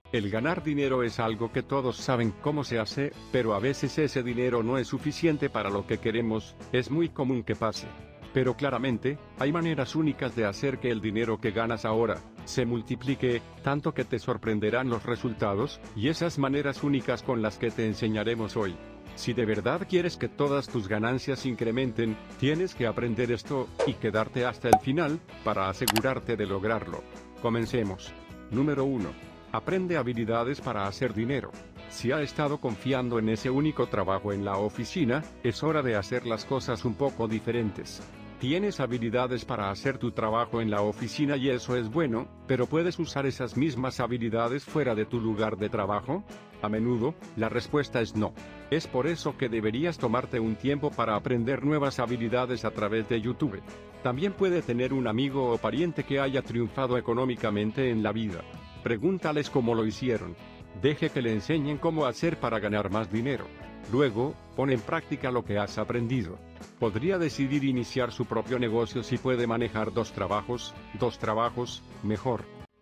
El ganar dinero es algo que todos saben cómo se hace, pero a veces ese dinero no es suficiente para lo que queremos, es muy común que pase. Pero claramente, hay maneras únicas de hacer que el dinero que ganas ahora se multiplique, tanto que te sorprenderán los resultados, y esas maneras únicas con las que te enseñaremos hoy. Si de verdad quieres que todas tus ganancias incrementen, tienes que aprender esto, y quedarte hasta el final, para asegurarte de lograrlo. Comencemos. Número 1. Aprende habilidades para hacer dinero. Si ha estado confiando en ese único trabajo en la oficina, es hora de hacer las cosas un poco diferentes. Tienes habilidades para hacer tu trabajo en la oficina y eso es bueno, pero ¿puedes usar esas mismas habilidades fuera de tu lugar de trabajo? A menudo, la respuesta es no. Es por eso que deberías tomarte un tiempo para aprender nuevas habilidades a través de YouTube. También puede tener un amigo o pariente que haya triunfado económicamente en la vida. Pregúntales cómo lo hicieron. Deje que le enseñen cómo hacer para ganar más dinero. Luego, pon en práctica lo que has aprendido. Podría decidir iniciar su propio negocio si puede manejar dos trabajos, mejor.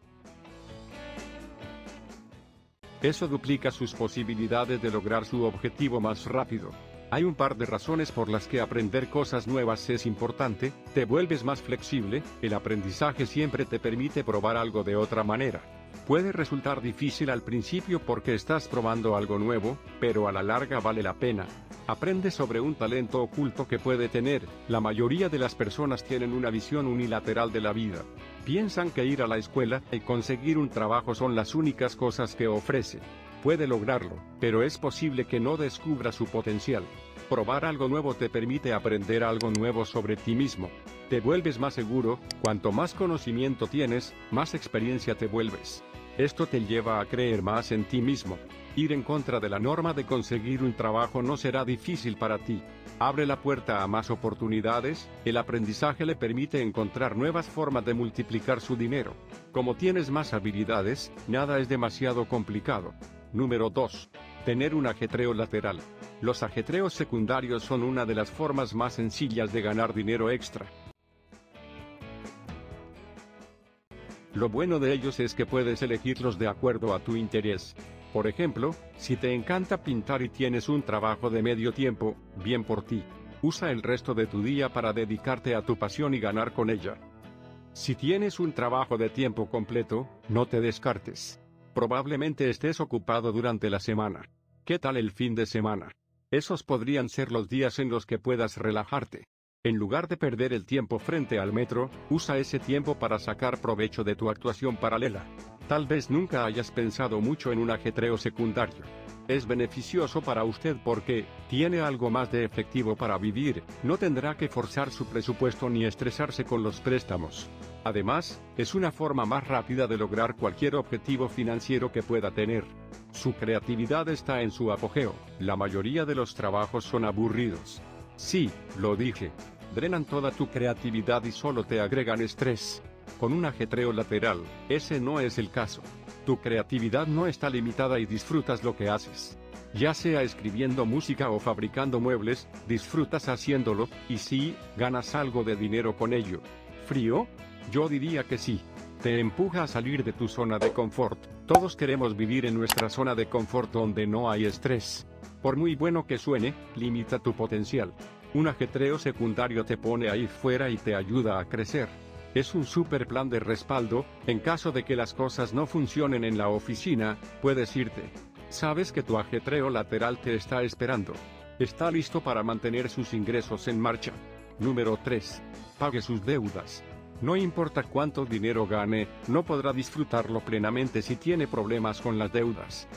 Eso duplica sus posibilidades de lograr su objetivo más rápido. Hay un par de razones por las que aprender cosas nuevas es importante. Te vuelves más flexible, el aprendizaje siempre te permite probar algo de otra manera. Puede resultar difícil al principio porque estás probando algo nuevo, pero a la larga vale la pena. Aprende sobre un talento oculto que puede tener. La mayoría de las personas tienen una visión unilateral de la vida. Piensan que ir a la escuela y conseguir un trabajo son las únicas cosas que ofrece. Puede lograrlo, pero es posible que no descubra su potencial. Probar algo nuevo te permite aprender algo nuevo sobre ti mismo. Te vuelves más seguro. Cuanto más conocimiento tienes, más experiencia te vuelves. Esto te lleva a creer más en ti mismo. Ir en contra de la norma de conseguir un trabajo no será difícil para ti. Abre la puerta a más oportunidades. El aprendizaje le permite encontrar nuevas formas de multiplicar su dinero. Como tienes más habilidades, nada es demasiado complicado. Número 2. Tener un ajetreo lateral. Los ajetreos secundarios son una de las formas más sencillas de ganar dinero extra. Lo bueno de ellos es que puedes elegirlos de acuerdo a tu interés. Por ejemplo, si te encanta pintar y tienes un trabajo de medio tiempo, bien por ti. Usa el resto de tu día para dedicarte a tu pasión y ganar con ella. Si tienes un trabajo de tiempo completo, no te descartes. Probablemente estés ocupado durante la semana. ¿Qué tal el fin de semana? Esos podrían ser los días en los que puedas relajarte. En lugar de perder el tiempo frente al metro, usa ese tiempo para sacar provecho de tu actuación paralela. Tal vez nunca hayas pensado mucho en un ajetreo secundario. Es beneficioso para usted porque tiene algo más de efectivo para vivir, no tendrá que forzar su presupuesto ni estresarse con los préstamos. Además, es una forma más rápida de lograr cualquier objetivo financiero que pueda tener. Su creatividad está en su apogeo. La mayoría de los trabajos son aburridos. Sí, lo dije. Drenan toda tu creatividad y solo te agregan estrés. Con un ajetreo lateral, ese no es el caso. Tu creatividad no está limitada y disfrutas lo que haces. Ya sea escribiendo música o fabricando muebles, disfrutas haciéndolo, y sí, ganas algo de dinero con ello. ¿Frío? Yo diría que sí. Te empuja a salir de tu zona de confort. Todos queremos vivir en nuestra zona de confort donde no hay estrés. Por muy bueno que suene, limita tu potencial. Un ajetreo secundario te pone ahí fuera y te ayuda a crecer. Es un super plan de respaldo. En caso de que las cosas no funcionen en la oficina, puedes irte. Sabes que tu ajetreo lateral te está esperando. Está listo para mantener sus ingresos en marcha. Número 3. Pague sus deudas. No importa cuánto dinero gane, no podrá disfrutarlo plenamente si tiene problemas con las deudas.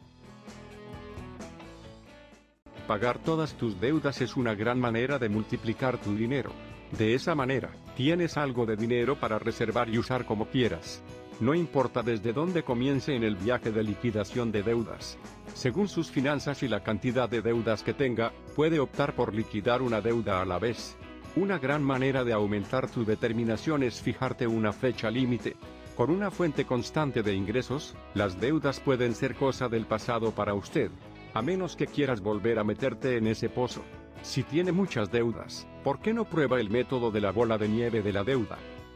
Pagar todas tus deudas es una gran manera de multiplicar tu dinero. De esa manera, tienes algo de dinero para reservar y usar como quieras. No importa desde dónde comience en el viaje de liquidación de deudas. Según sus finanzas y la cantidad de deudas que tenga, puede optar por liquidar una deuda a la vez. Una gran manera de aumentar tu determinación es fijarte una fecha límite. Con una fuente constante de ingresos, las deudas pueden ser cosa del pasado para usted. A menos que quieras volver a meterte en ese pozo. Si tiene muchas deudas, ¿por qué no prueba el método de la bola de nieve de la deuda?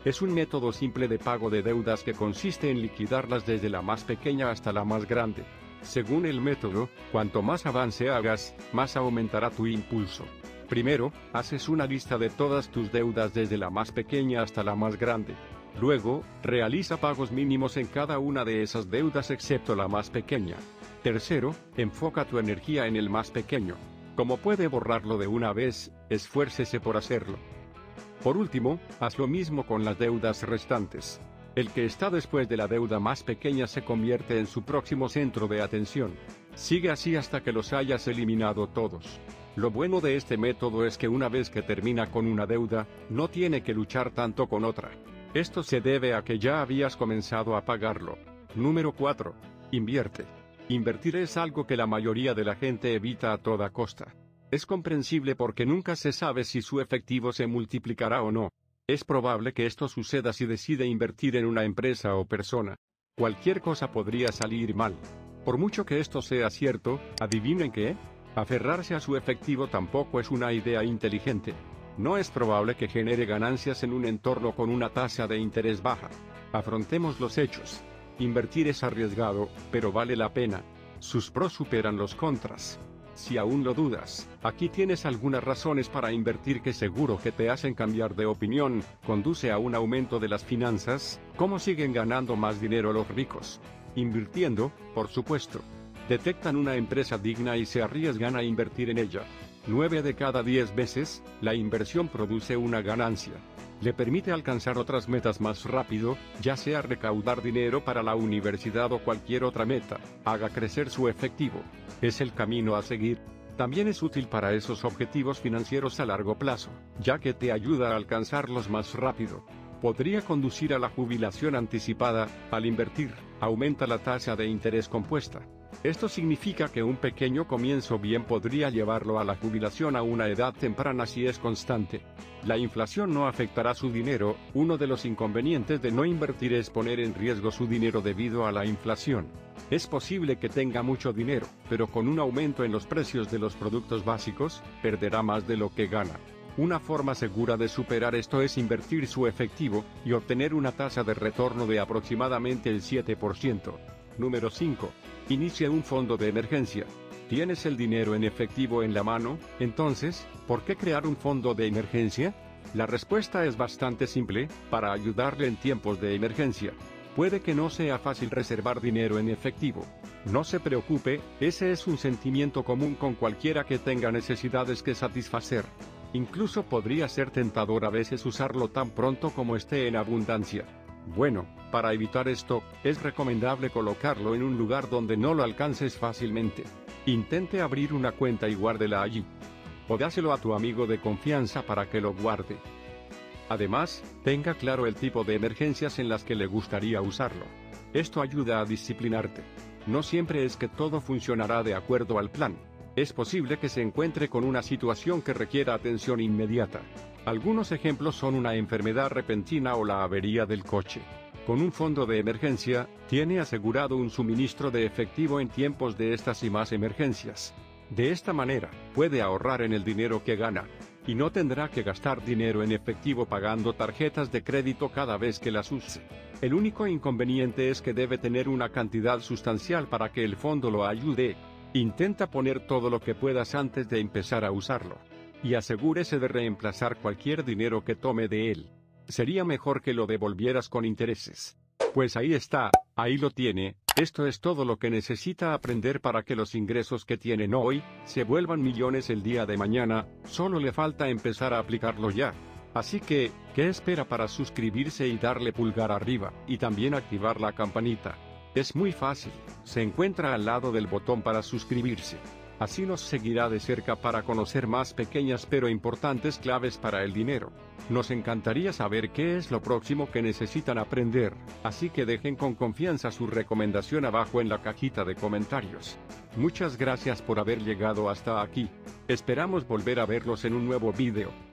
Es un método simple de pago de deudas que consiste en liquidarlas desde la más pequeña hasta la más grande. Según el método, cuanto más avance hagas, más aumentará tu impulso. Primero, haces una lista de todas tus deudas desde la más pequeña hasta la más grande. Luego, realiza pagos mínimos en cada una de esas deudas excepto la más pequeña. Tercero, enfoca tu energía en el más pequeño. Como puede borrarlo de una vez, esfuércese por hacerlo. Por último, haz lo mismo con las deudas restantes. El que está después de la deuda más pequeña se convierte en su próximo centro de atención. Sigue así hasta que los hayas eliminado todos. Lo bueno de este método es que una vez que termina con una deuda, no tiene que luchar tanto con otra. Esto se debe a que ya habías comenzado a pagarlo. Número 4. Invierte. Invertir es algo que la mayoría de la gente evita a toda costa. Es comprensible porque nunca se sabe si su efectivo se multiplicará o no. Es probable que esto suceda si decide invertir en una empresa o persona. Cualquier cosa podría salir mal. Por mucho que esto sea cierto, ¿adivinen qué? Aferrarse a su efectivo tampoco es una idea inteligente. No es probable que genere ganancias en un entorno con una tasa de interés baja. Afrontemos los hechos. Invertir es arriesgado, pero vale la pena. Sus pros superan los contras. Si aún lo dudas, aquí tienes algunas razones para invertir que seguro que te hacen cambiar de opinión. Conduce a un aumento de las finanzas. ¿Cómo siguen ganando más dinero los ricos? Invirtiendo, por supuesto. Detectan una empresa digna y se arriesgan a invertir en ella. 9 de cada 10 veces, la inversión produce una ganancia. Le permite alcanzar otras metas más rápido, ya sea recaudar dinero para la universidad o cualquier otra meta. Haga crecer su efectivo. Es el camino a seguir. También es útil para esos objetivos financieros a largo plazo, ya que te ayuda a alcanzarlos más rápido. Podría conducir a la jubilación anticipada. Al invertir, aumenta la tasa de interés compuesta. Esto significa que un pequeño comienzo bien podría llevarlo a la jubilación a una edad temprana si es constante. La inflación no afectará su dinero. Uno de los inconvenientes de no invertir es poner en riesgo su dinero debido a la inflación. Es posible que tenga mucho dinero, pero con un aumento en los precios de los productos básicos, perderá más de lo que gana. Una forma segura de superar esto es invertir su efectivo y obtener una tasa de retorno de aproximadamente el 7%. Número 5. Inicia un fondo de emergencia. ¿Tienes el dinero en efectivo en la mano? Entonces, ¿por qué crear un fondo de emergencia? La respuesta es bastante simple: para ayudarle en tiempos de emergencia. Puede que no sea fácil reservar dinero en efectivo. No se preocupe, ese es un sentimiento común con cualquiera que tenga necesidades que satisfacer. Incluso podría ser tentador a veces usarlo tan pronto como esté en abundancia. Bueno, para evitar esto, es recomendable colocarlo en un lugar donde no lo alcances fácilmente. Intente abrir una cuenta y guárdela allí. O dáselo a tu amigo de confianza para que lo guarde. Además, tenga claro el tipo de emergencias en las que le gustaría usarlo. Esto ayuda a disciplinarte. No siempre es que todo funcionará de acuerdo al plan. Es posible que se encuentre con una situación que requiera atención inmediata. Algunos ejemplos son una enfermedad repentina o la avería del coche. Con un fondo de emergencia, tiene asegurado un suministro de efectivo en tiempos de estas y más emergencias. De esta manera, puede ahorrar en el dinero que gana, y no tendrá que gastar dinero en efectivo pagando tarjetas de crédito cada vez que las use. El único inconveniente es que debe tener una cantidad sustancial para que el fondo lo ayude. Intenta poner todo lo que puedas antes de empezar a usarlo. Y asegúrese de reemplazar cualquier dinero que tome de él. Sería mejor que lo devolvieras con intereses. Pues ahí está, ahí lo tiene. Esto es todo lo que necesita aprender para que los ingresos que tienen hoy se vuelvan millones el día de mañana. Solo le falta empezar a aplicarlo ya. Así que, ¿qué espera para suscribirse y darle pulgar arriba, y también activar la campanita? Es muy fácil, se encuentra al lado del botón para suscribirse. Así nos seguirá de cerca para conocer más pequeñas pero importantes claves para el dinero. Nos encantaría saber qué es lo próximo que necesitan aprender, así que dejen con confianza su recomendación abajo en la cajita de comentarios. Muchas gracias por haber llegado hasta aquí. Esperamos volver a verlos en un nuevo video.